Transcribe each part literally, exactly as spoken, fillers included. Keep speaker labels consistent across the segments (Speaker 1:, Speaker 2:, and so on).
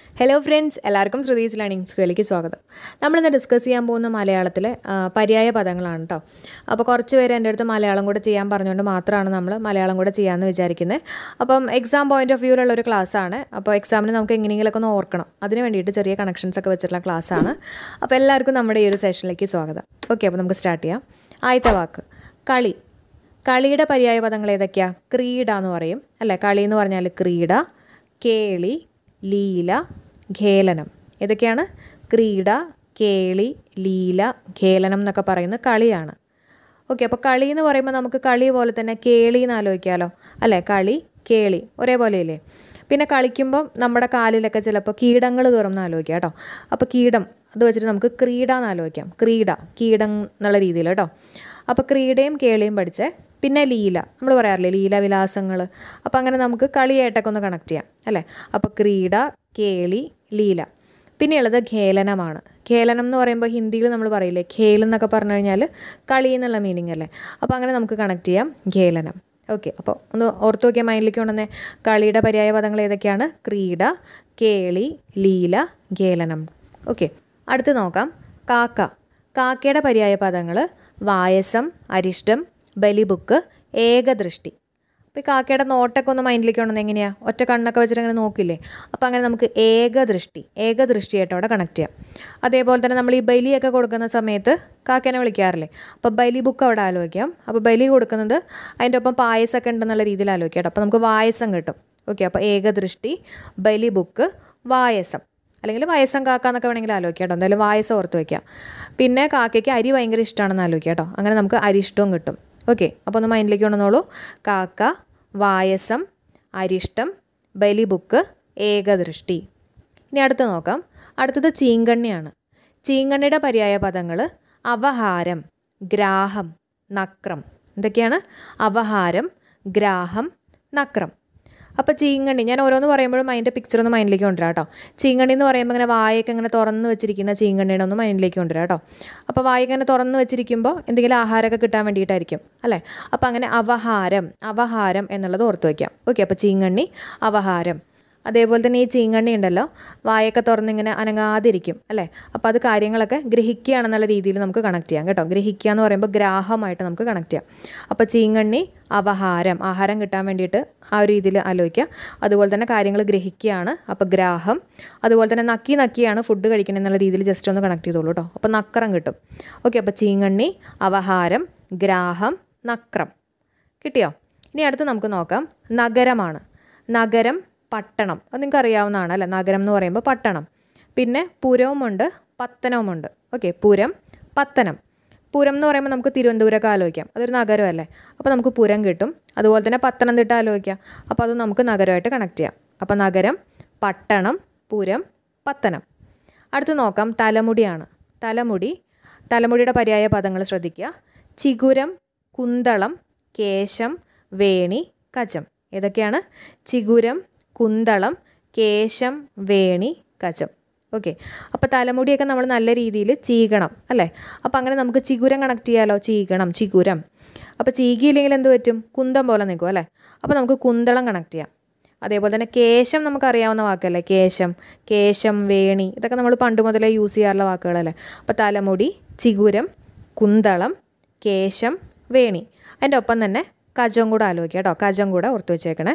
Speaker 1: Hello friends, എല്ലാവർക്കും Shruthi's learning സ്കൂളിലേക്ക് സ്വാഗതം. നമ്മളിന്ന് ഡിസ്കസ് ചെയ്യാൻ പോകുന്ന മലയാളത്തിലെ പര്യായ പദങ്ങളാണ് കേട്ടോ. അപ്പോൾ കുറച്ച് പേര് എൻ്റെ അടുത്ത് മലയാളം കൂടെ ചെയ്യാൻ പറഞ്ഞുകൊണ്ട് മാത്രമാണ് നമ്മൾ മലയാളം കൂടെ ചെയ്യാമെന്ന് വിചാരിക്കുന്നത്. അപ്പം എക്സാം പോയിന്റ് ഓഫ് വ്യൂവിലുള്ള ഒരു ക്ലാസ്സാണ്. അപ്പോൾ എക്സാമിന് നമുക്ക് എങ്ങനെയെങ്കിലുമൊക്കെ ഒന്ന് ഓർക്കണം, അതിന് വേണ്ടിയിട്ട് ചെറിയ കണക്ഷൻസ് ഒക്കെ വെച്ചിട്ടുള്ള ക്ലാസ്സാണ്. അപ്പോൾ എല്ലാവർക്കും നമ്മുടെ ഈ ഒരു സെഷനിലേക്ക് സ്വാഗതം. ഓക്കെ, അപ്പോൾ നമുക്ക് സ്റ്റാർട്ട് ചെയ്യാം. ആദ്യത്തെ വാക്ക് കളി. കളിയുടെ പര്യായ പദങ്ങൾ ഏതൊക്കെയാണ്? ക്രീഡ എന്ന് പറയും അല്ലേ. കളി എന്ന് പറഞ്ഞാൽ ക്രീഡ, കേളി, ലീല, ഖേലനം. ഏതൊക്കെയാണ്? ക്രീഡ, കേളി, ലീല, ഖേലനം എന്നൊക്കെ പറയുന്നത് കളിയാണ്. ഓക്കെ, അപ്പോൾ കളി എന്ന് പറയുമ്പോൾ നമുക്ക് കളി പോലെ തന്നെ കേളി എന്ന് ആലോചിക്കാമല്ലോ അല്ലേ. കളി, കേളി ഒരേപോലെയല്ലേ. പിന്നെ കളിക്കുമ്പം നമ്മുടെ കാലിലൊക്കെ ചിലപ്പോൾ കീടങ്ങൾ കയറുമെന്ന് ആലോചിക്കാം കേട്ടോ. അപ്പോൾ കീടം അത് വെച്ചിട്ട് നമുക്ക് ക്രീഡ എന്ന് ആലോചിക്കാം. ക്രീഡ, കീടം എന്നുള്ള രീതിയിൽ കേട്ടോ. അപ്പോൾ ക്രീഡയും കേളിയും പഠിച്ചേ. പിന്നെ ലീല, നമ്മൾ പറയാറില്ലേ ലീല വിലാസങ്ങൾ. അപ്പോൾ അങ്ങനെ നമുക്ക് കളിയായിട്ടൊക്കെ ഒന്ന് കണക്ട് ചെയ്യാം അല്ലേ. അപ്പോൾ ക്രീഡ, കേളി, ലീല. പിന്നെയുള്ളത് ഖേലനമാണ്. ഖേലനം എന്ന് പറയുമ്പോൾ ഹിന്ദിയിൽ നമ്മൾ പറയില്ലേ ഖേൽ എന്നൊക്കെ പറഞ്ഞു കഴിഞ്ഞാൽ കളി എന്നുള്ള മീനിങ് അല്ലേ. അപ്പോൾ അങ്ങനെ നമുക്ക് കണക്ട് ചെയ്യാം ഖേലനം. ഓക്കെ, അപ്പോൾ ഒന്ന് ഓർത്ത് നോക്കിയാൽ മൈൻഡിലേക്ക് കൊണ്ടുവന്നേ. കളിയുടെ പര്യായ പദങ്ങൾ ഏതൊക്കെയാണ്? ക്രീഡ, കേളി, ലീല, ഖേലനം. ഓക്കെ, അടുത്ത് നോക്കാം. കാക്ക. കാക്കയുടെ പര്യായ പദങ്ങൾ വായസം, അരിഷ്ടം, ബലിബുക്ക്, ഏകദൃഷ്ടി. അപ്പോൾ ഈ കാക്കയുടെ നോട്ടൊക്കെ ഒന്ന് മൈൻഡിലേക്ക് കൊണ്ടുവന്ന് എങ്ങനെയാണ്? ഒറ്റ കണ്ണൊക്കെ വെച്ചിട്ട് അങ്ങനെ നോക്കില്ലേ. അപ്പോൾ അങ്ങനെ നമുക്ക് ഏകദൃഷ്ടി ഏകദൃഷ്ടിയായിട്ട് അവിടെ കണക്ട് ചെയ്യാം. അതേപോലെ തന്നെ നമ്മൾ ഈ ബലിയൊക്കെ കൊടുക്കുന്ന സമയത്ത് കാക്കേനെ വിളിക്കാറില്ലേ. അപ്പോൾ ബലി ബുക്ക് അവിടെ ആലോചിക്കാം. അപ്പോൾ ബലി കൊടുക്കുന്നത് അതിൻ്റെ ഒപ്പം പായസമൊക്കെ ഉണ്ടെന്നുള്ള രീതിയിൽ ആലോചിക്കാം കേട്ടോ. അപ്പോൾ നമുക്ക് വായസം കിട്ടും. ഓക്കെ, അപ്പോൾ ഏകദൃഷ്ടി, ബലി ബുക്ക്, വായസം, അല്ലെങ്കിൽ വയസ്സം കാക്ക എന്നൊക്കെ വേണമെങ്കിൽ ആലോചിക്കാം കേട്ടോ. എന്തായാലും വായസം ഓർത്ത് വയ്ക്കുക. പിന്നെ കാക്കയ്ക്ക് അരി ഭയങ്കര ഇഷ്ടമാണെന്ന് ആലോചിക്കാം കേട്ടോ. അങ്ങനെ നമുക്ക് അരിഷ്ടവും കിട്ടും. ഓക്കെ, അപ്പോൾ ഒന്ന് മൈൻഡിലേക്ക് കൊണ്ടുവന്നോളൂ. കാക്ക, വായസം, അരിഷ്ടം, ബലിബുക്ക്, ഏകദൃഷ്ടി. ഇനി അടുത്ത് നോക്കാം. അടുത്തത് ചീങ്കണ്ണിയാണ്. ചീങ്കണ്ണിയുടെ പര്യായ പദങ്ങൾ അവഹാരം, ഗ്രാഹം, നക്രം. എന്തൊക്കെയാണ്? അവഹാരം, ഗ്രാഹം, നക്രം. അപ്പോൾ ചീങ്കണ്ണി ഞാൻ ഓരോന്ന് പറയുമ്പോഴും അതിൻ്റെ പിക്ചർ ഒന്ന് മൈൻഡിലേക്ക് കൊണ്ടുവരാം കേട്ടോ. ചീങ്കണ്ണി എന്ന് പറയുമ്പോൾ ഇങ്ങനെ വായൊക്കെ ഇങ്ങനെ തുറന്ന് വെച്ചിരിക്കുന്ന ചീങ്കണ്ണിയുടെ ഒന്ന് മൈൻഡിലേക്ക് കൊണ്ടുവരാം കേട്ടോ. അപ്പോൾ വായൊക്കെ ഇങ്ങനെ തുറന്ന് വെച്ചിരിക്കുമ്പോൾ എന്തെങ്കിലും ആഹാരമൊക്കെ കിട്ടാൻ വേണ്ടിയിട്ടായിരിക്കും അല്ലേ. അപ്പോൾ അങ്ങനെ അവഹാരം അവഹാരം എന്നുള്ളത് ഓർത്ത് വയ്ക്കാം. ഓക്കെ, അപ്പോൾ ചീങ്കണ്ണി, അവഹാരം. അതേപോലെ തന്നെ ഈ ചീങ്കണ്ണി ഉണ്ടല്ലോ, വായൊക്കെ തുറന്നിങ്ങനെ അനങ്ങാതിരിക്കും അല്ലേ. അപ്പോൾ അത് കാര്യങ്ങളൊക്കെ ഗ്രഹിക്കുകയാണെന്നുള്ള രീതിയിൽ നമുക്ക് കണക്ട് ചെയ്യാം കേട്ടോ. ഗ്രഹിക്കുക എന്ന് പറയുമ്പോൾ ഗ്രാഹമായിട്ട് നമുക്ക് കണക്ട് ചെയ്യാം. അപ്പോൾ ചീങ്കണ്ണി, അവഹാരം, ആഹാരം കിട്ടാൻ വേണ്ടിയിട്ട് ആ ഒരു രീതിയിൽ ആലോചിക്കുക. അതുപോലെ തന്നെ കാര്യങ്ങൾ ഗ്രഹിക്കുകയാണ്, അപ്പോൾ ഗ്രാഹം. അതുപോലെ തന്നെ നക്കി നക്കിയാണ് ഫുഡ് കഴിക്കണം എന്നുള്ള രീതിയിൽ ജസ്റ്റ് ഒന്ന് കണക്ട് ചെയ്തോളൂ കേട്ടോ. അപ്പോൾ നക്രം കിട്ടും. ഓക്കെ, അപ്പോൾ ചീങ്കണ്ണി, അവഹാരം, ഗ്രാഹം, നക്രം. കിട്ടിയോ? ഇനി അടുത്ത് നമുക്ക് നോക്കാം. നഗരമാണ്. നഗരം, പട്ടണം. അത് നിങ്ങൾക്ക് അറിയാവുന്നതാണ് അല്ലേ. നഗരം എന്ന് പറയുമ്പോൾ പട്ടണം. പിന്നെ പുരവുമുണ്ട്, പത്തനവുമുണ്ട്. ഓക്കെ, പുരം, പത്തനം. പുരം എന്ന് പറയുമ്പോൾ നമുക്ക് തിരുവനന്തപുരമൊക്കെ ആലോചിക്കാം, അതൊരു നഗരമല്ലേ. അപ്പോൾ നമുക്ക് പുരം കിട്ടും. അതുപോലെ തന്നെ പത്തനംതിട്ട ആലോചിക്കാം, അപ്പോൾ അത് നമുക്ക് നഗരമായിട്ട് കണക്ട് ചെയ്യാം. അപ്പോൾ നഗരം, പട്ടണം, പുരം, പത്തനം. അടുത്ത് നോക്കാം. തലമുടിയാണ്. തലമുടി. തലമുടിയുടെ പര്യായ പദങ്ങൾ ശ്രദ്ധിക്കുക. ചിഗുരം, കുന്തളം, കേശം, വേണി, കചം. ഏതൊക്കെയാണ്? ചിഗുരം, കുന്തളം, കേശം, വേണി, കചം. ഓക്കെ, അപ്പോൾ തലമുടിയൊക്കെ നമ്മൾ നല്ല രീതിയിൽ ചീകണം അല്ലേ. അപ്പോൾ അങ്ങനെ നമുക്ക് ചിഗുരം കണക്ട് ചെയ്യാമല്ലോ. ചീകണം, ചിഗുരം. അപ്പോൾ ചീകിയില്ലെങ്കിൽ എന്ത് പറ്റും? കുന്തം പോലെ നിൽക്കും അല്ലേ. അപ്പോൾ നമുക്ക് കുന്തളം കണക്ട് ചെയ്യാം. അതേപോലെ തന്നെ കേശം നമുക്കറിയാവുന്ന വാക്കല്ലേ. കേശം, കേശം, വേണി, ഇതൊക്കെ നമ്മൾ പണ്ട് മുതലേ യൂസ് ചെയ്യാറുള്ള വാക്കുകളല്ലേ. അപ്പോൾ തലമുടി, ചിഗുരം, കുന്തളം, കേശം, വേണി. അതിൻ്റെ ഒപ്പം തന്നെ കജം കൂടെ ആലോചിക്കുക കേട്ടോ. കജം കൂടെ ഓർത്ത് വെച്ചേക്കണേ.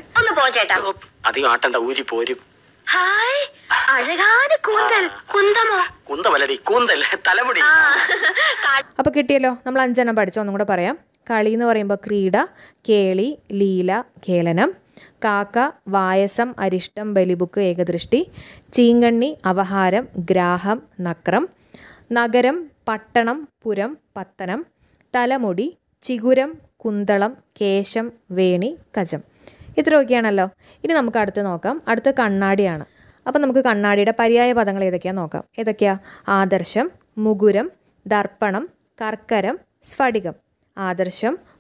Speaker 1: അപ്പൊ കിട്ടിയല്ലോ. നമ്മൾ അഞ്ചെണ്ണം പഠിച്ച ഒന്നും കൂടെ പറയാം. കളി എന്ന് പറയുമ്പോൾ ക്രീഡ, കേളി, ലീല, ഖേലനം. കാക്ക, വായസം, അരിഷ്ടം, ബലിബുക്ക്, ഏകദൃഷ്ടി. ചീങ്കണ്ണി, അവഹാരം, ഗ്രാഹം, നക്രം. നഗരം, പട്ടണം, പുരം, പത്തനം. തലമുടി, ചിഗുരം, കുന്തളം, കേശം, വേണി, കജം. ഇത്രയൊക്കെയാണല്ലോ. ഇനി നമുക്ക് അടുത്ത് നോക്കാം. അടുത്ത് കണ്ണാടിയാണ്. അപ്പം നമുക്ക് കണ്ണാടിയുടെ പര്യായ പദങ്ങൾ ഏതൊക്കെയാണെന്ന് നോക്കാം. ഏതൊക്കെയാ? ആദർശം, മുകുരം, ദർപ്പണം, കർക്കരം, സ്ഫടികം. ആദർശം,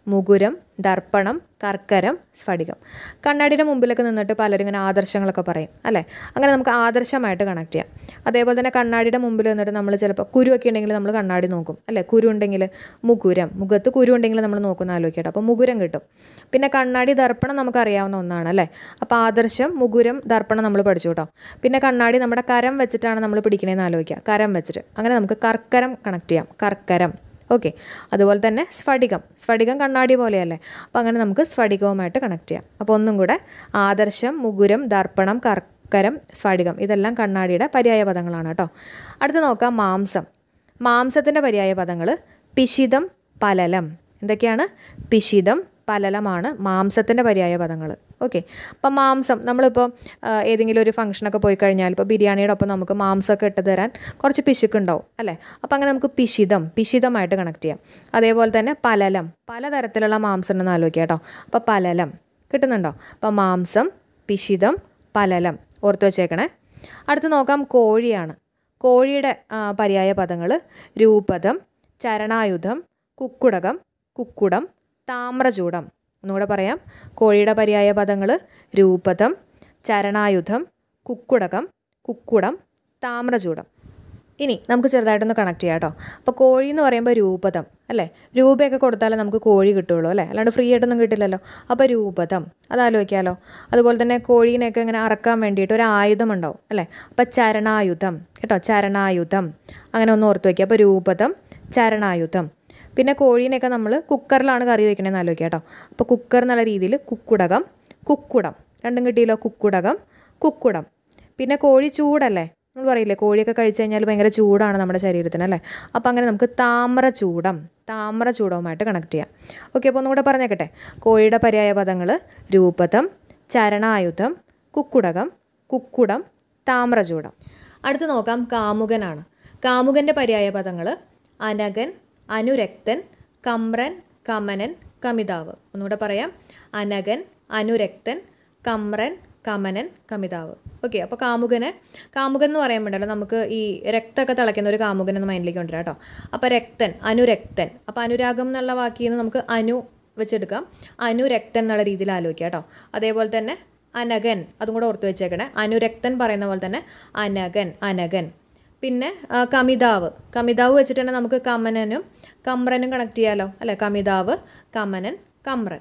Speaker 1: മുകുരം, ദർപ്പണം, കർക്കരം, സ്ഫടികം. കണ്ണാടിയുടെ മുമ്പിലൊക്കെ നിന്നിട്ട് പലരും ഇങ്ങനെ ആദർശങ്ങളൊക്കെ പറയും അല്ലേ? അങ്ങനെ നമുക്ക് ആദർശമായിട്ട് കണക്ട് ചെയ്യാം. അതേപോലെ തന്നെ കണ്ണാടിയുടെ മുമ്പിൽ നിന്നിട്ട് നമ്മൾ ചിലപ്പോൾ കുരുവൊക്കെ ഉണ്ടെങ്കിൽ നമ്മൾ കണ്ണാടി നോക്കും അല്ലേ? കുരു ഉണ്ടെങ്കിൽ മുകുരം, മുഖത്ത് കുരു ഉണ്ടെങ്കിൽ നമ്മൾ നോക്കുന്ന ആലോചിക്കട്ടെ. അപ്പോൾ മുകുരം കിട്ടും. പിന്നെ കണ്ണാടി, ദർപ്പണം നമുക്കറിയാവുന്ന ഒന്നാണ് അല്ലേ? അപ്പോൾ ആദർശം, മുകുരം, ദർപ്പണം നമ്മൾ പഠിച്ചു കേട്ടോ. പിന്നെ കണ്ണാടി നമ്മുടെ കരം വെച്ചിട്ടാണ് നമ്മൾ പിടിക്കണേന്ന് ആലോചിക്കുക. കരം വെച്ചിട്ട് അങ്ങനെ നമുക്ക് കർക്കരം കണക്ട് ചെയ്യാം. കർക്കരം. ഓക്കെ. അതുപോലെ തന്നെ സ്ഫടികം. സ്ഫടികം കണ്ണാടി പോലെയല്ലേ? അപ്പോൾ അങ്ങനെ നമുക്ക് സ്ഫടികവുമായിട്ട് കണക്ട് ചെയ്യാം. അപ്പോൾ ഒന്നും കൂടെ ആദർശം, മുകുരം, ദർപ്പണം, കർക്കരം, സ്ഫടികം ഇതെല്ലാം കണ്ണാടിയുടെ പര്യായ പദങ്ങളാണ് കേട്ടോ. അടുത്ത് നോക്കാം മാംസം. മാംസത്തിൻ്റെ പര്യായ പദങ്ങൾ പിശിതം, പലലം. എന്തൊക്കെയാണ്? പിശിതം, പലലമാണ് മാംസത്തിൻ്റെ പര്യായ പദങ്ങൾ. ഓക്കെ. അപ്പം മാംസം നമ്മളിപ്പോൾ ഏതെങ്കിലും ഒരു ഫംഗ്ഷനൊക്കെ പോയി കഴിഞ്ഞാൽ ഇപ്പോൾ ബിരിയാണിയുടെ ഒപ്പം നമുക്ക് മാംസമൊക്കെ ഇട്ട് തരാൻ കുറച്ച് പിശുക്കുണ്ടാവും അല്ലേ? അപ്പോൾ അങ്ങനെ നമുക്ക് പിശിതം, പിശിതമായിട്ട് കണക്ട് ചെയ്യാം. അതേപോലെ തന്നെ പലലം, പലതരത്തിലുള്ള മാംസം ഉണ്ടെന്ന് ആലോചിക്കുക കേട്ടോ. അപ്പോൾ പലലം കിട്ടുന്നുണ്ടോ? അപ്പോൾ മാംസം, പിശിതം, പലലം ഓർത്ത് വെച്ചേക്കണേ. അടുത്ത് നോക്കാം കോഴിയാണ്. കോഴിയുടെ പര്യായ പദങ്ങൾ രൂപതം, ചരണായുധം, കുക്കുടകം, കുക്കുടം, താമ്രചൂടം. ഒന്നുകൂടെ പറയാം. കോഴിയുടെ പര്യായ പദങ്ങൾ രൂപതം, ചരണായുധം, കുക്കുടകം, കുക്കുടം, താമ്രചൂടം. ഇനി നമുക്ക് ചെറുതായിട്ടൊന്ന് കണക്ട് ചെയ്യാം കേട്ടോ. അപ്പോൾ കോഴി എന്ന് പറയുമ്പോൾ രൂപതം അല്ലേ? രൂപയൊക്കെ കൊടുത്താലേ നമുക്ക് കോഴി കിട്ടുള്ളൂ അല്ലേ? അല്ലാണ്ട് ഫ്രീ ആയിട്ടൊന്നും കിട്ടില്ലല്ലോ. അപ്പോൾ രൂപതം അതാലോചിക്കാമല്ലോ. അതുപോലെ തന്നെ കോഴീനെയൊക്കെ ഇങ്ങനെ അറക്കാൻ വേണ്ടിയിട്ട് ഒരു ആയുധം ഉണ്ടാവും അല്ലേ? അപ്പോൾ ചരണായുധം കേട്ടോ. ചരണായുധം അങ്ങനെ ഒന്ന് ഓർത്ത് വയ്ക്കുക. അപ്പോൾ രൂപതം, ചരണായുധം. പിന്നെ കോഴീനെയൊക്കെ നമ്മൾ കുക്കറിലാണ് കറി വയ്ക്കണമെന്ന് ആലോചിക്കുക കേട്ടോ. അപ്പോൾ കുക്കർ എന്നുള്ള രീതിയിൽ കുക്കുടകം, കുക്കുടം രണ്ടും കിട്ടിയല്ലോ. കുക്കുടകം, കുക്കുടം. പിന്നെ കോഴി ചൂടല്ലേ? നമ്മൾ പറയില്ലേ കോഴിയൊക്കെ കഴിച്ചു കഴിഞ്ഞാൽ ഭയങ്കര ചൂടാണ് നമ്മുടെ ശരീരത്തിന് അല്ലേ? അപ്പോൾ അങ്ങനെ നമുക്ക് താമ്രചൂടം, താമ്രചൂടവുമായിട്ട് കണക്ട് ചെയ്യാം. ഓക്കെ. അപ്പോൾ ഒന്നുകൂടെ പറഞ്ഞേക്കട്ടെ. കോഴിയുടെ പര്യായ പദങ്ങൾ രൂപതം, ചരണായുധം, കുക്കുടകം, കുക്കുടം, താമ്രചൂടം. അടുത്ത് നോക്കാം കാമുകനാണ്. കാമുകൻ്റെ പര്യായ പദങ്ങൾ അനകൻ, അനുരക്തൻ, കമ്രൻ, കമനൻ, കമിതാവ്. ഒന്നുകൂടെ പറയാം. അനകൻ, അനുരക്തൻ, കമ്രൻ, കമനൻ, കമിതാവ്. ഓക്കെ. അപ്പോൾ കാമുകന് കാമുകൻ എന്ന് പറയുമ്പോഴല്ലോ നമുക്ക് ഈ രക്തമൊക്കെ തിളയ്ക്കുന്ന ഒരു കാമുകൻ എന്ന് മൈൻഡിലേക്ക് കൊണ്ടുവരാം കേട്ടോ. അപ്പോൾ രക്തൻ, അനുരക്തൻ. അപ്പോൾ അനുരാഗം എന്നുള്ള വാക്കിൽ നിന്ന് നമുക്ക് അനു വെച്ചെടുക്കാം. അനുരക്തൻ എന്നുള്ള രീതിയിൽ ആലോചിക്കാം കേട്ടോ. അതേപോലെ തന്നെ അനകൻ, അതും കൂടെ ഓർത്ത് വെച്ചേക്കണേ. അനുരക്തൻ പറയുന്ന പോലെ തന്നെ അനകൻ, അനകൻ. പിന്നെ കമിതാവ്, കമിതാവ് വെച്ചിട്ട് തന്നെ നമുക്ക് കമനനും കമ്രനും കണക്ട് ചെയ്യാമല്ലോ അല്ലേ? കമിതാവ്, കമനൻ, കമ്രൻ.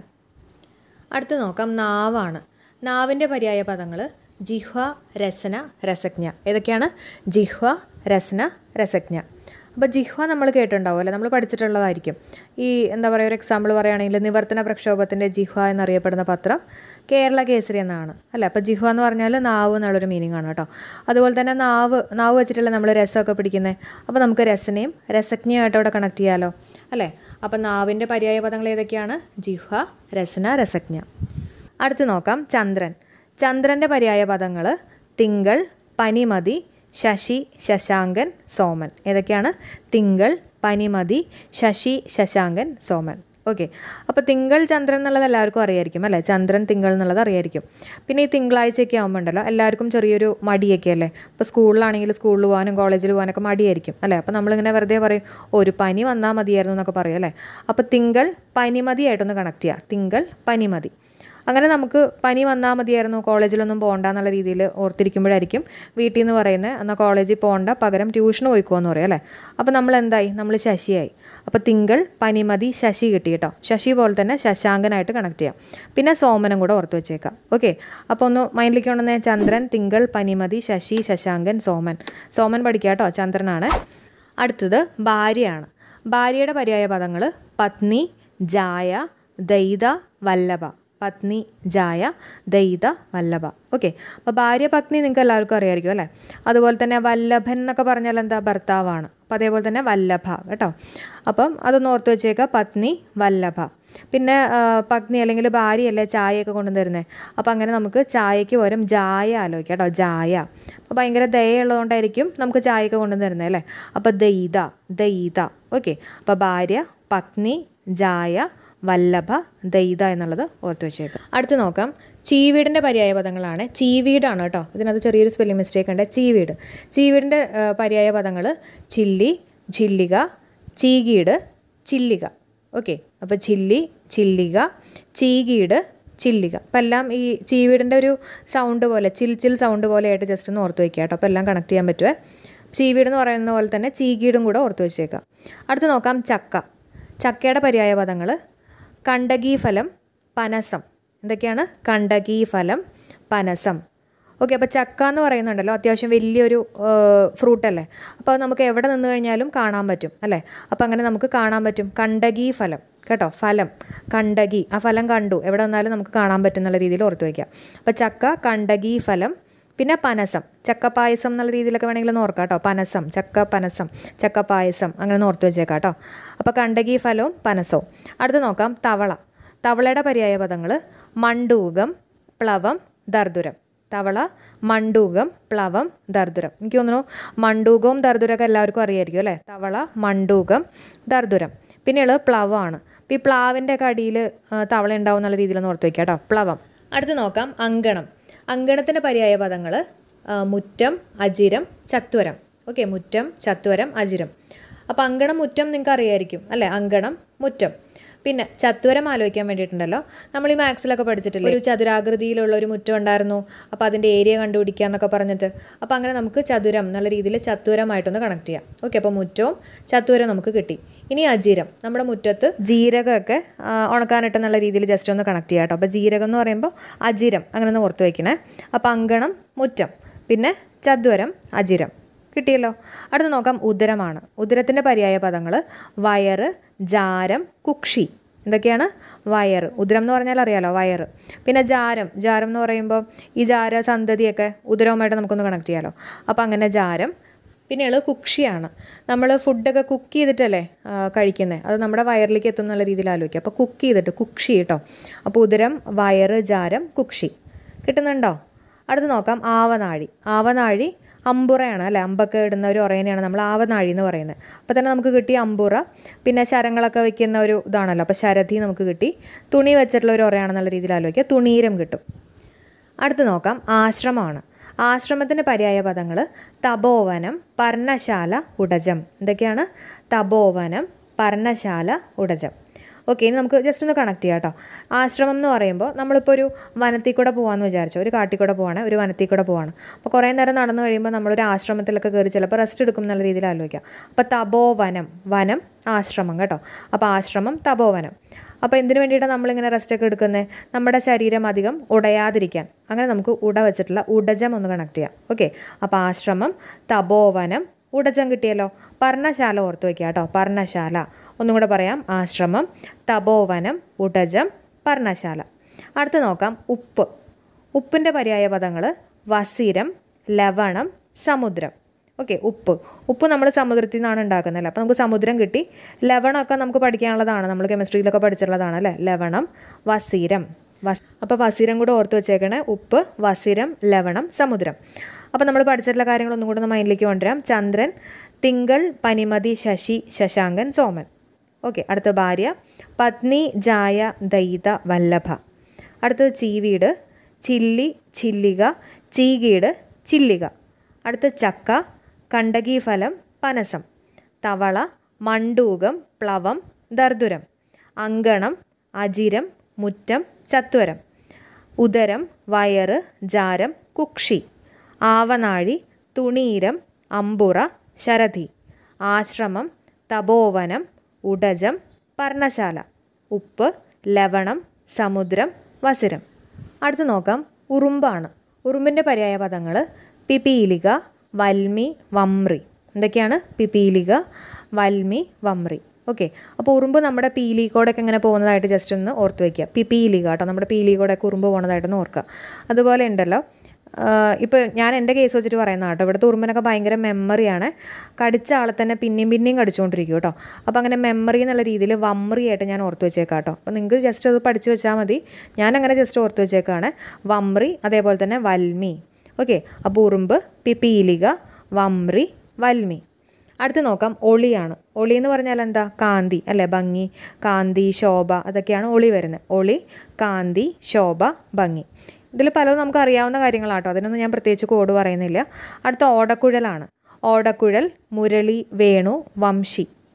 Speaker 1: അടുത്ത് നോക്കാം നാവാണ്. നാവിൻ്റെ പര്യായ പദങ്ങൾ ജിഹ്വ, രസന, രസജ്ഞ. ഏതൊക്കെയാണ്? ജിഹ്വ, രസന, രസജ്ഞ. അപ്പോൾ ജിഹ്വ നമ്മൾ കേട്ടിട്ടുണ്ടാവും അല്ലേ? നമ്മൾ പഠിച്ചിട്ടുള്ളതായിരിക്കും. ഈ എന്താ പറയുക, ഒരു എക്സാമ്പിൾ പറയുകയാണെങ്കിൽ നിവർത്തന പ്രക്ഷോഭത്തിൻ്റെ ജിഹ്വ എന്നറിയപ്പെടുന്ന പത്രം കേരള കേസരി എന്നാണ് അല്ലേ? അപ്പോൾ ജിഹ്വ എന്ന് പറഞ്ഞാൽ നാവ് എന്നുള്ളൊരു മീനിങ് ആണ് കേട്ടോ. അതുപോലെ തന്നെ നാവ് നാവ് വെച്ചിട്ടല്ലേ നമ്മൾ രസമൊക്കെ പിടിക്കുന്നത്. അപ്പോൾ നമുക്ക് രസനയും രസജ്ഞയുമായിട്ട് അവിടെ കണക്ട് ചെയ്യാമല്ലോ അല്ലേ? അപ്പോൾ നാവിൻ്റെ പര്യായ പദങ്ങൾ ഏതൊക്കെയാണ്? ജിഹ്വ, രസന, രസജ്ഞ. അടുത്ത് നോക്കാം ചന്ദ്രൻ. ചന്ദ്രൻ്റെ പര്യായ പദങ്ങൾ തിങ്കൾ, പനിമതി, ശശി, ശശാങ്കൻ, സോമൻ. ഏതൊക്കെയാണ്? തിങ്കൾ, പനിമതി, ശശി, ശശാങ്കൻ, സോമൻ. ഓക്കെ. അപ്പോൾ തിങ്കൾ ചന്ദ്രൻ എന്നുള്ളത് എല്ലാവർക്കും അറിയായിരിക്കും അല്ലേ? ചന്ദ്രൻ തിങ്കൾ എന്നുള്ളത് അറിയായിരിക്കും. പിന്നെ ഈ തിങ്കളാഴ്ചയൊക്കെ ആകുമ്പോൾ ഉണ്ടല്ലോ എല്ലാവർക്കും ചെറിയൊരു മടിയൊക്കെ അല്ലേ? ഇപ്പോൾ സ്കൂളിലാണെങ്കിൽ സ്കൂളിൽ പോകാനും കോളേജിൽ പോകാനൊക്കെ മടിയായിരിക്കും അല്ലേ? അപ്പോൾ നമ്മളിങ്ങനെ വെറുതെ പറയും ഒരു പനി വന്നാൽ മതിയായിരുന്നു എന്നൊക്കെ പറയും അല്ലേ? അപ്പോൾ തിങ്കൾ പനിമതിയായിട്ടൊന്ന് കണക്ട് ചെയ്യുക. തിങ്കൾ, പനിമതി. അങ്ങനെ നമുക്ക് പനി വന്നാൽ മതിയായിരുന്നു, കോളേജിലൊന്നും പോകണ്ട എന്നുള്ള രീതിയിൽ ഓർത്തിരിക്കുമ്പോഴായിരിക്കും വീട്ടിൽ നിന്ന് പറയുന്നത് എന്നാൽ കോളേജിൽ പോകണ്ട, പകരം ട്യൂഷന് പോയിക്കോ എന്ന് പറയും അല്ലേ? അപ്പോൾ നമ്മൾ എന്തായി? നമ്മൾ ശശിയായി. അപ്പോൾ തിങ്കൾ, പനിമതി, ശശി കിട്ടി കേട്ടോ. ശശി പോലെ തന്നെ ശശാങ്കനായിട്ട് കണക്ട് ചെയ്യാം. പിന്നെ സോമനും കൂടെ ഓർത്ത് വെച്ചേക്കാം. ഓക്കെ. അപ്പോൾ ഒന്ന് മൈൻഡിലേക്ക് കൊണ്ടുവന്നേ. ചന്ദ്രൻ, തിങ്കൾ, പനിമതി, ശശി, ശശാങ്കൻ, സോമൻ. സോമൻ പഠിക്കുക കേട്ടോ. ചന്ദ്രനാണ്. അടുത്തത് ഭാര്യയാണ്. ഭാര്യയുടെ പര്യായ പദങ്ങൾ പത്നി, ജായ, ദൈത, വല്ലഭ. പത്നി, ജായ, ദൈത, വല്ലഭ. ഓക്കെ. അപ്പോൾ ഭാര്യ, പത്നി നിങ്ങൾക്ക് എല്ലാവർക്കും അറിയാമായിരിക്കും അല്ലേ? അതുപോലെ തന്നെ വല്ലഭൻ എന്നൊക്കെ പറഞ്ഞാൽ എന്താ? ഭർത്താവാണ്. അപ്പോൾ അതേപോലെ തന്നെ വല്ലഭ കേട്ടോ. അപ്പം അതൊന്ന് ഓർത്ത് വെച്ചേക്കുക. പത്നി, വല്ലഭ. പിന്നെ പത്നി അല്ലെങ്കിൽ ഭാര്യയല്ലേ ചായയൊക്കെ കൊണ്ടു തരുന്നത്. അപ്പോൾ അങ്ങനെ നമുക്ക് ചായയ്ക്ക് പകരം ജായ ആലോചിക്കാം കേട്ടോ. ജായ. അപ്പോൾ ഭയങ്കര ദയുള്ളതുകൊണ്ടായിരിക്കും നമുക്ക് ചായയൊക്കെ കൊണ്ടു തരുന്നത് അല്ലേ? അപ്പോൾ ദൈത, ദൈത. ഓക്കെ. അപ്പോൾ ഭാര്യ, പത്നി, ജായ, വല്ലഭ, ദൈത എന്നുള്ളത് ഓർത്ത് വെച്ചേക്കാം. അടുത്ത് നോക്കാം ചീവീടിൻ്റെ പര്യായ പദങ്ങളാണ്. ചീവീടാണ് കേട്ടോ. ഇതിനകത്ത് ചെറിയൊരു സ്പെല്ലിംഗ് മിസ്റ്റേക്ക് ഉണ്ട്. ചീവീട്. ചീവീടിൻ്റെ പര്യായ പദങ്ങൾ ചില്ലി, ചില്ലിക, ചീകീട്, ചില്ലിക. ഓക്കെ. അപ്പോൾ ചില്ലി, ചില്ലിക, ചീകീട്, ചില്ലിക. അപ്പം എല്ലാം ഈ ചീവീടിൻ്റെ ഒരു സൗണ്ട് പോലെ ചിൽ ചിൽ സൗണ്ട് പോലെ ആയിട്ട് ജസ്റ്റ് ഒന്ന് ഓർത്ത് വയ്ക്കുക കേട്ടോ. അപ്പോൾ എല്ലാം കണക്ട് ചെയ്യാൻ പറ്റുമേ. ചീവീട് എന്ന് പറയുന്ന പോലെ തന്നെ ചീകീടും കൂടെ ഓർത്ത് വെച്ചേക്കാം. അടുത്ത് നോക്കാം ചക്ക. ചക്കയുടെ പര്യായ പദങ്ങൾ കണ്ടകീഫലം, പനസം. എന്തൊക്കെയാണ്? കണ്ടകീഫലം, പനസം. ഓക്കെ, അപ്പോൾ ചക്ക എന്ന് പറയുന്നുണ്ടല്ലോ അത്യാവശ്യം വലിയൊരു ഫ്രൂട്ടല്ലേ. അപ്പോൾ നമുക്ക് എവിടെ നിന്ന് കഴിഞ്ഞാലും കാണാൻ പറ്റും അല്ലേ. അപ്പോൾ അങ്ങനെ നമുക്ക് കാണാൻ പറ്റും. കണ്ടകീഫലം കേട്ടോ, ഫലം കണ്ടകി, ആ ഫലം കണ്ടു എവിടെ വന്നാലും നമുക്ക് കാണാൻ പറ്റുന്നുള്ള രീതിയിൽ ഓർത്ത് വയ്ക്കാം. അപ്പോൾ ചക്ക, കണ്ടകീഫലം, പിന്നെ പനസം, ചക്കപ്പായസം എന്നുള്ള രീതിയിലൊക്കെ വേണമെങ്കിൽ ഒന്ന് ഓർക്കാം കേട്ടോ. പനസം, ചക്ക പനസം, ചക്കപ്പായസം അങ്ങനെ ഒന്ന് ഓർത്ത് വെച്ചേക്കാം കേട്ടോ. അപ്പോൾ കണ്ടകീഫലവും പനസവും. അടുത്ത് നോക്കാം തവള. തവളയുടെ പര്യായ പദങ്ങൾ മണ്ടൂകം, പ്ലവം, ദർദുരം. തവള, മണ്ടൂകം, പ്ലവം, ദർദുരം. എനിക്ക് തോന്നുന്നു മണ്ടൂകവും ദർദുരമൊക്കെ എല്ലാവർക്കും അറിയായിരിക്കും അല്ലേ. തവള, മണ്ടൂകം, ദർദുരം. പിന്നെയുള്ളത് പ്ലവമാണ്. അപ്പോൾ ഈ പ്ലാവിൻ്റെ ഒക്കെ അടിയിൽ തവള ഉണ്ടാവും എന്നുള്ള രീതിയിലൊന്ന് ഓർത്ത് വയ്ക്കാം കേട്ടോ, പ്ലവം. അടുത്ത് നോക്കാം അങ്കണം. അങ്കണത്തിൻ്റെ പര്യായ പദങ്ങൾ മുറ്റം, അജിരം, ചത്വരം. ഓക്കെ, മുറ്റം, ചത്വരം, അജിരം. അപ്പോൾ അങ്കണം, മുറ്റം നിങ്ങൾക്ക് അറിയായിരിക്കും അല്ലേ. അങ്കണം, മുറ്റം. പിന്നെ ചത്വരം ആലോചിക്കാൻ വേണ്ടിയിട്ടുണ്ടല്ലോ, നമ്മൾ ഈ മാത്സിലൊക്കെ പഠിച്ചിട്ടില്ലേ, ഒരു ചതുരാകൃതിയിലുള്ള ഒരു മുറ്റം ഉണ്ടായിരുന്നു, അപ്പോൾ അതിൻ്റെ ഏരിയ കണ്ടുപിടിക്കുക എന്നൊക്കെ പറഞ്ഞിട്ട്. അപ്പോൾ അങ്ങനെ നമുക്ക് ചതുരം എന്നുള്ള രീതിയിൽ ചത്വരമായിട്ടൊന്ന് കണക്ട് ചെയ്യാം. ഓക്കെ, അപ്പോൾ മുറ്റവും ചത്വരം നമുക്ക് കിട്ടി. ഇനി അജിരം, നമ്മുടെ മുറ്റത്ത് ജീരകമൊക്കെ ഉണക്കാനിട്ടെന്നുള്ള രീതിയിൽ ജസ്റ്റ് ഒന്ന് കണക്ട് ചെയ്യാം കേട്ടോ. അപ്പോൾ ജീരകം എന്ന് പറയുമ്പോൾ അജിരം അങ്ങനെ ഒന്ന് ഓർത്ത് വയ്ക്കണേ. അപ്പോൾ അങ്കണം, മുറ്റം, പിന്നെ ചത്വരം, അജിരം കിട്ടിയല്ലോ. അടുത്ത് നോക്കാം ഉദരമാണ്. ഉദരത്തിൻ്റെ പര്യായ പദങ്ങൾ വയറ്, ജാരം, കുക്ഷി. എന്തൊക്കെയാണ്? വയറ്, ഉദരം എന്ന് പറഞ്ഞാൽ അറിയാലോ, വയറ്. പിന്നെ ജാരം, ജാരം എന്ന് പറയുമ്പോൾ ഈ ജാര സന്തതിയൊക്കെ ഉദരവുമായിട്ട് നമുക്കൊന്ന് കണക്ട് ചെയ്യാമല്ലോ. അപ്പോൾ അങ്ങനെ ജാരം. പിന്നെയുള്ളത് കുക്ഷിയാണ്. നമ്മൾ ഫുഡൊക്കെ കുക്ക് ചെയ്തിട്ടല്ലേ കഴിക്കുന്നത്, അത് നമ്മുടെ വയറിലേക്ക് എത്തും എന്നുള്ള രീതിയിൽ ആലോചിക്കുക. അപ്പോൾ കുക്ക് ചെയ്തിട്ട് കുക്ഷി കേട്ടോ. അപ്പോൾ ഉദരം, വയറ്, ജാരം, കുക്ഷി കിട്ടുന്നുണ്ടോ? അടുത്ത് നോക്കാം ആവനാഴി. ആവനാഴി അമ്പുറയാണ് അല്ലേ, അമ്പൊക്കെ ഇടുന്ന ഒരു ഉറയനെയാണ് നമ്മൾ ആവനാഴി എന്ന് പറയുന്നത്. അപ്പോൾ തന്നെ നമുക്ക് കിട്ടി അമ്പുറ. പിന്നെ ശരങ്ങളൊക്കെ വയ്ക്കുന്ന ഒരു ഇതാണല്ലോ, അപ്പോൾ ശരധി നമുക്ക് കിട്ടി. തുണി വെച്ചിട്ടുള്ള ഒരു ഉറയാണെന്നുള്ള രീതിയിൽ ആലോചിക്കുക, തുണീരം കിട്ടും. അടുത്ത് നോക്കാം ആശ്രമമാണ്. ആശ്രമത്തിൻ്റെ പര്യായ പദങ്ങൾ തപോവനം, പർണശാല, ഉടജം. എന്തൊക്കെയാണ്? തപോവനം, പർണശാല, ഉടജം. ഓക്കെ, ഇനി നമുക്ക് ജസ്റ്റ് ഒന്ന് കണക്ട് ചെയ്യാം കേട്ടോ. ആശ്രമം എന്ന് പറയുമ്പോൾ നമ്മളിപ്പോൾ ഒരു വനത്തിൽ കൂടെ പോകാമെന്ന് വിചാരിച്ചോ, ഒരു കാട്ടിൽ കൂടെ പോവാണ്, ഒരു വനത്തിൽ കൂടെ പോവാണ്. അപ്പോൾ കുറേ നേരം നടന്നു കഴിയുമ്പോൾ നമ്മളൊരു ആശ്രമത്തിലൊക്കെ കയറി ചിലപ്പോൾ റെസ്റ്റ് എടുക്കും എന്നുള്ള രീതിയിൽ ആലോചിക്കാം. അപ്പോൾ തപോവനം, വനം, ആശ്രമം കേട്ടോ. അപ്പോൾ ആശ്രമം, തപോവനം. അപ്പോൾ എന്തിനു വേണ്ടിയിട്ടാണ് നമ്മളിങ്ങനെ റെസ്റ്റൊക്കെ എടുക്കുന്നത്? നമ്മുടെ ശരീരം അധികം ഉടയാതിരിക്കാൻ. അങ്ങനെ നമുക്ക് ഉട വെച്ചിട്ടുള്ള ഉടജം ഒന്ന് കണക്ട് ചെയ്യാം. ഓക്കെ, അപ്പോൾ ആശ്രമം, തപോവനം, ഉടജം കിട്ടിയല്ലോ. പർണശാല ഓർത്ത് വയ്ക്കുക കേട്ടോ, പർണശാല. ഒന്നും കൂടെ പറയാം, ആശ്രമം, തപോവനം, ഉടജം, പർണശാല. അടുത്ത് നോക്കാം ഉപ്പ്. ഉപ്പിൻ്റെ പര്യായ പദങ്ങൾ വസിരം, ലവണം, സമുദ്രം. ഓക്കെ, ഉപ്പ്. ഉപ്പ് നമ്മൾ സമുദ്രത്തിൽ നിന്നാണ് ഉണ്ടാക്കുന്നതല്ലേ, അപ്പോൾ നമുക്ക് സമുദ്രം കിട്ടി. ലവണമൊക്കെ നമുക്ക് പഠിക്കാനുള്ളതാണ്, നമ്മൾ കെമിസ്ട്രിയിലൊക്കെ പഠിച്ചിട്ടുള്ളതാണ് അല്ലേ. ലവണം, വസിരം, വസ് അപ്പോൾ വസിരം കൂടെ ഓർത്ത് വെച്ചേക്കണേ. ഉപ്പ്, വസിരം, ലവണം, സമുദ്രം. അപ്പോൾ നമ്മൾ പഠിച്ചിട്ടുള്ള കാര്യങ്ങളൊന്നും കൂടെ ഒന്ന് മൈൻഡിലേക്ക് കൊണ്ടുവരാം. ചന്ദ്രൻ, തിങ്കൾ, പനിമതി, ശശി, ശശാങ്കൻ, സോമൻ. ഓക്കെ, അടുത്ത ഭാര്യ പത്നി, ജായ, ദയിത, വല്ലഭ. അടുത്തത് ചീവീട്, ചില്ലി, ചില്ലിക, ചീകീട്, ചില്ലിക. അടുത്ത ചക്ക, കണ്ടകീഫലം, പനസം. തവള, മണ്ടൂകം, പ്ലവം, ദർദുരം. അങ്കണം, അജിരം, മുറ്റം, ചത്വരം. ഉദരം, വയറ്, ജാരം, കുക്ഷി. ആവനാഴി, തുണീരം, അമ്പുറ, ശരധി. ആശ്രമം, തപോവനം, ഉടജം, പർണശാല. ഉപ്പ്, ലവണം, സമുദ്രം, വസിരം. അടുത്ത് നോക്കാം ഉറുമ്പാണ്. ഉറുമ്പിൻ്റെ പര്യായ പദങ്ങൾ പിപീലിക, വൽമി, വമ്രി. എന്തൊക്കെയാണ്? പിപീലിക, വൽമി, വമ്രി. ഓക്കെ, അപ്പോൾ ഉറുമ്പ് നമ്മുടെ പീലിക്കോടൊക്കെ ഇങ്ങനെ പോകുന്നതായിട്ട് ജസ്റ്റ് ഒന്ന് ഓർത്ത് വയ്ക്കുക. പിപീലിക കേട്ടോ, നമ്മുടെ പീലിക്കോടൊക്കെ ഉറുമ്പ് പോകുന്നതായിട്ടൊന്ന് ഓർക്കുക. അതുപോലെ ഉണ്ടല്ലോ, ഇപ്പോൾ ഞാൻ എൻ്റെ കേസ് വെച്ചിട്ട് പറയുന്ന കേട്ടോ, ഇവിടുത്തെ ഉറുമ്പിനൊക്കെ ഭയങ്കര മെമ്മറിയാണ്. കടിച്ച ആളെ തന്നെ പിന്നെയും പിന്നെയും കടിച്ചുകൊണ്ടിരിക്കും കേട്ടോ. അപ്പോൾ അങ്ങനെ മെമ്മറി എന്നുള്ള രീതിയിൽ വമ്രി ആയിട്ട് ഞാൻ ഓർത്ത് വെച്ചേക്കാം കേട്ടോ. അപ്പോൾ നിങ്ങൾക്ക് ജസ്റ്റ് അത് പഠിച്ച് വെച്ചാൽ മതി. ഞാനങ്ങനെ ജസ്റ്റ് ഓർത്ത് വെച്ചേക്കാണ് വമ്രി, അതേപോലെ തന്നെ വൽമി. ഓക്കെ, അപ്പോൾ ഉറുമ്പ്, പിപീലിക, വമ്രി, വൽമി. അടുത്ത് നോക്കാം ഒളിയാണ്. ഒളി എന്ന് പറഞ്ഞാൽ എന്താ? കാന്തി അല്ലേ, ഭംഗി, കാന്തി, ശോഭ, അതൊക്കെയാണ് ഒളി വരുന്നത്. ഒളി, കാന്തി, ശോഭ, ഭംഗി. ഇതിൽ പലതും നമുക്ക് അറിയാവുന്ന കാര്യങ്ങളാട്ടോ, അതിനൊന്നും ഞാൻ പ്രത്യേകിച്ച് കോഡ് പറയുന്നില്ല. അടുത്ത ഓടക്കുഴലാണ്. ഓടക്കുഴൽ, മുരളി, വേണു, വംശി.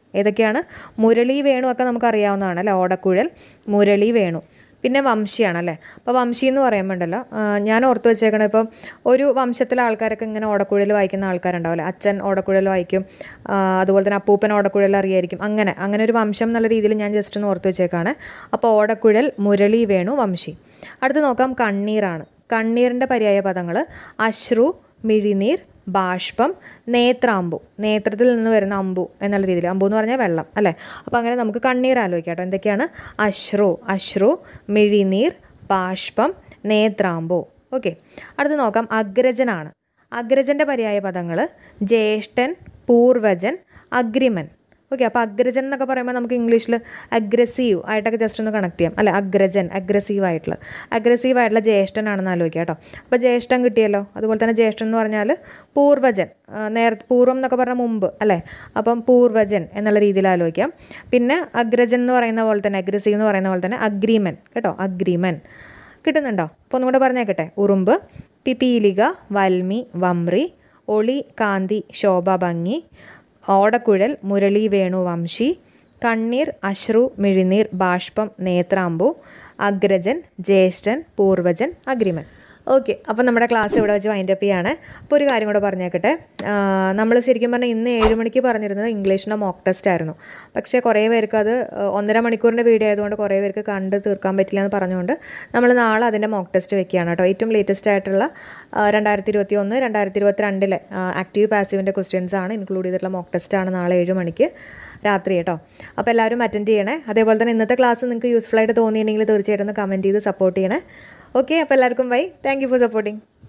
Speaker 1: ഏതൊക്കെയാണ്? മുരളി വേണു ഒക്കെ നമുക്കറിയാവുന്നതാണ് അല്ലേ, ഓടക്കുഴൽ, മുരളി വേണു. പിന്നെ വംശിയാണ് അല്ലേ. അപ്പോൾ വംശി എന്ന് പറയുമ്പോണ്ടല്ലോ ഞാൻ ഓർത്ത് വെച്ചേക്കണം, ഇപ്പം ഒരു വംശത്തിലെ ആൾക്കാരൊക്കെ ഇങ്ങനെ ഓടക്കുഴൽ വായിക്കുന്ന ആൾക്കാരുണ്ടാവില്ലേ, അച്ഛൻ ഓടക്കുഴൽ വായിക്കും, അതുപോലെ തന്നെ അപ്പൂപ്പൻ ഓടക്കുഴൽ അറിയായിരിക്കും, അങ്ങനെ അങ്ങനെ ഒരു വംശം എന്നുള്ള രീതിയിൽ ഞാൻ ജസ്റ്റ് ഒന്ന് ഓർത്ത് വെച്ചേക്കാണ്. അപ്പോൾ ഓടക്കുഴൽ, മുരളി വേണു, വംശി. അടുത്ത് നോക്കാം കണ്ണീറാണ്. കണ്ണീറിൻ്റെ പര്യായ പദങ്ങൾ അശ്രു, മിഴിനീർ, ബാഷ്പം, നേത്രാമ്പു. നേത്രത്തിൽ നിന്ന് വരുന്ന അമ്പു എന്നുള്ള രീതിയിൽ, അമ്പു എന്ന് പറഞ്ഞാൽ വെള്ളം അല്ലേ. അപ്പോൾ അങ്ങനെ നമുക്ക് കണ്ണീർ ആലോചിക്കാം കേട്ടോ. എന്തൊക്കെയാണ്? അശ്രു, അശ്രു, മിഴിനീർ, ബാഷ്പം, നേത്രാമ്പു. ഓക്കെ. അടുത്ത് നോക്കാം അഗ്രജനാണ്. അഗ്രജൻ്റെ പര്യായ പദങ്ങൾ ജ്യേഷ്ഠൻ, പൂർവജൻ, അഗ്രിമൻ. ഓക്കെ. അപ്പോൾ അഗ്രജൻ എന്നൊക്കെ പറയുമ്പോൾ നമുക്ക് ഇംഗ്ലീഷിൽ അഗ്രസീവ് ആയിട്ടൊക്കെ ജസ്റ്റ് ഒന്ന് കണക്ട് ചെയ്യാം അല്ലേ. അഗ്രജൻ അഗ്രസീവ് ആയിട്ടുള്ള അഗ്രസീവ് ആയിട്ടുള്ള ജ്യേഷ്ഠനാണെന്ന് ആലോചിക്കാം കേട്ടോ. അപ്പോൾ ജ്യേഷ്ഠൻ കിട്ടിയല്ലോ. അതുപോലെ തന്നെ ജ്യേഷ്ഠൻ എന്ന് പറഞ്ഞാൽ പൂർവജൻ, നേർ പൂർവ്വം എന്നൊക്കെ പറഞ്ഞാൽ മുമ്പ് അല്ലേ. അപ്പം പൂർവജൻ എന്നുള്ള രീതിയിൽ ആലോചിക്കാം. പിന്നെ അഗ്രജൻ എന്ന് പറയുന്ന പോലെ തന്നെ, അഗ്രസീവ് എന്ന് പറയുന്ന പോലെ തന്നെ അഗ്രിമൻ കേട്ടോ. അഗ്രിമൻ കിട്ടുന്നുണ്ടോ? അപ്പോൾ ഒന്നുകൂടെ പറഞ്ഞേക്കട്ടെ. ഉറുമ്പ്, പിപീലിക, വൽമി, വമ്രി, ഒളി, കാന്തി, ശോഭ, ഭംഗി, ഓടക്കുഴൽ, മുരളി വേണു, വംശി, കണ്ണീർ, അശ്രു, മിഴിനീർ, ബാഷ്പം, നേത്രാമ്പു, അഗ്രജൻ, ജ്യേഷ്ഠൻ, പൂർവജൻ, അഗ്രിമൻ. ഓക്കെ. അപ്പോൾ നമ്മുടെ ക്ലാസ് ഇവിടെ വെച്ച് വൈൻഡ് അപ്പ് ചെയ്യാണ്. അപ്പോൾ ഒരു കാര്യം കൂടെ പറഞ്ഞേക്കട്ടെ. നമ്മൾ ശരിക്കും പറഞ്ഞാൽ ഇന്ന് ഏഴ് മണിക്ക് പറഞ്ഞിരുന്നത് ഇംഗ്ലീഷിൻ്റെ മോക്ക് ടെസ്റ്റ് ആയിരുന്നു. പക്ഷേ കുറേ പേർക്ക് അത് ഒന്നര മണിക്കൂറിൻ്റെ വീഡിയോ ആയതുകൊണ്ട് കുറേ പേർക്ക് കണ്ട് തീർക്കാൻ പറ്റില്ല എന്ന് പറഞ്ഞുകൊണ്ട് നമ്മൾ നാളെ അതിൻ്റെ മോക്ക് ടെസ്റ്റ് വെക്കുകയാണ് കേട്ടോ. ഏറ്റവും ലേറ്റസ്റ്റ് ആയിട്ടുള്ള രണ്ടായിരത്തി ഇരുപത്തി ഒന്ന് രണ്ടായിരത്തി ഇരുപത്തി രണ്ടിലെ ആക്റ്റീവ് പാസീവിൻ്റെ ക്വസ്റ്റ്യൻസ് ആണ് ഇൻക്ലൂഡ് ചെയ്തിട്ടുള്ള മോക്ക് ടെസ്റ്റാണ് നാളെ ഏഴ് മണിക്ക് രാത്രി കേട്ടോ. അപ്പോൾ എല്ലാവരും അറ്റൻഡ് ചെയ്യണേ. അതേപോലെ തന്നെ ഇന്നത്തെ ക്ലാസ് നിങ്ങൾക്ക് യൂസ്ഫുൾ ആയിട്ട് തോന്നിയിട്ടുണ്ടെങ്കിൽ തീർച്ചയായിട്ടും കമൻറ്റ് ചെയ്ത് സപ്പോർട്ട് ചെയ്യണേ. ഓക്കെ. അപ്പോൾ എല്ലാവർക്കും bye. Thank you for supporting.